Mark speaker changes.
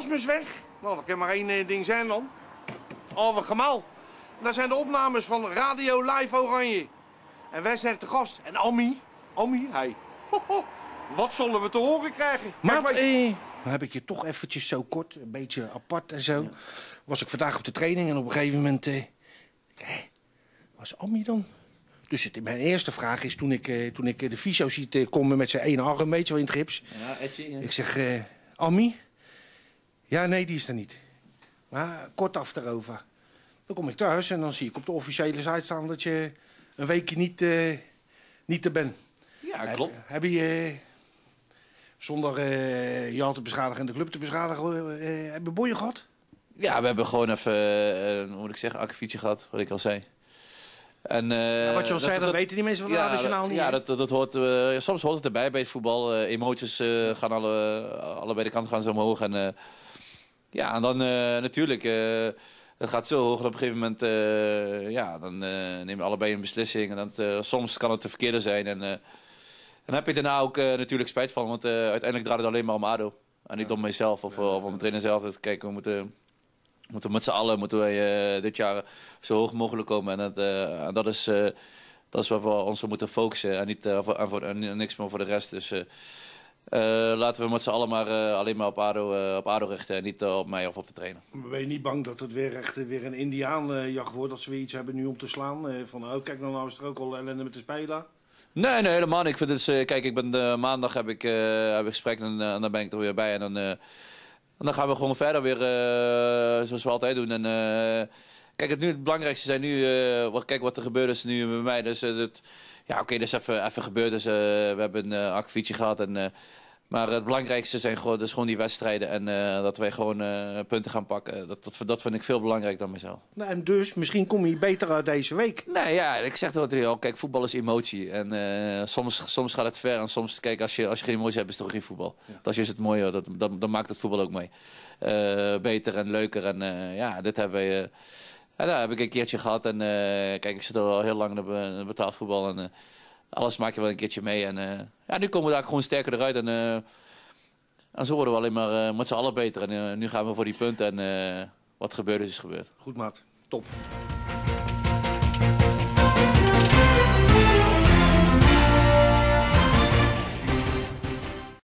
Speaker 1: Erasmus weg. Nou, dat kan maar één ding zijn dan. Alwe Gemal. Daar zijn de opnames van Radio Live Oranje. En wij zijn te gast. En Almi, hij. Wat zullen we te horen krijgen?
Speaker 2: Maat, dan heb ik je toch eventjes zo kort, een beetje apart en zo. Ja. Was ik vandaag op de training en op een gegeven moment... was Almi dan? Dus mijn eerste vraag is, toen ik de fysio ziet komen met zijn ene arm, weet je wel, in het gips.
Speaker 3: Ja, Etje, ja.
Speaker 2: Ik zeg, Almi? Ja, nee, die is er niet. Maar kortaf daarover. Dan kom ik thuis en dan zie ik op de officiële site staan dat je een weekje niet er bent.
Speaker 3: Ja, klopt.
Speaker 2: Heb je, zonder Jan te beschadigen en de club te beschadigen, heb je boeien gehad?
Speaker 3: Ja, we hebben gewoon even, hoe moet ik zeggen, akkefietje gehad, wat ik al zei. En,
Speaker 2: wat je al zei, dat weten die mensen van de nationaal niet.
Speaker 3: Ja, dat hoort, soms hoort het erbij bij het voetbal. Emoties gaan allebei de kanten gaan zo omhoog. En, ja, en dan natuurlijk, het gaat zo hoog dat op een gegeven moment, dan nemen we allebei een beslissing. En soms kan het de verkeerde zijn. En dan heb je daarna ook natuurlijk spijt van, want uiteindelijk draait het alleen maar om ADO. En niet om mijzelf of om mijn trainer zelf. Kijk, we moeten met z'n allen dit jaar zo hoog mogelijk komen. En dat is waar we ons op moeten focussen. En, niet, en niks meer voor de rest. Dus laten we met z'n allen maar alleen maar op ADO richten. En niet op mij of op de trainer.
Speaker 2: Maar ben je niet bang dat het weer een Indiaanjacht wordt? Dat ze weer iets hebben nu om te slaan? Kijk, nou is er ook al ellende met de speler.
Speaker 3: Nee, helemaal niet. Ik vind het, kijk, ik ben maandag heb ik gesprek en dan ben ik er weer bij. En dan gaan we gewoon verder weer zoals we altijd doen. En kijk, het belangrijkste zijn nu, kijk wat er gebeurd is nu bij mij. Dus dat is even gebeurd. Dus we hebben een akkefietje gehad. Maar het belangrijkste zijn gewoon die wedstrijden. En dat wij gewoon punten gaan pakken. Dat vind ik veel belangrijker dan mezelf.
Speaker 2: Nou, en dus, misschien kom je beter uit deze week.
Speaker 3: Nee, ja, ik zeg het al. Kijk, voetbal is emotie. En soms gaat het ver. En soms, kijk, als je geen emotie hebt, is het toch geen voetbal. Ja. Dat is juist het mooie. Dan maakt het voetbal ook mee. Beter en leuker. En dit hebben wij... dat heb ik een keertje gehad. En kijk, ik zit al heel lang in de betaald voetbal. En alles maak je wel een keertje mee. En nu komen we daar gewoon sterker eruit. En zo worden we alleen maar met z'n allen beter. En nu gaan we voor die punten. En wat gebeurd is gebeurd.
Speaker 2: Goed, maat. Top.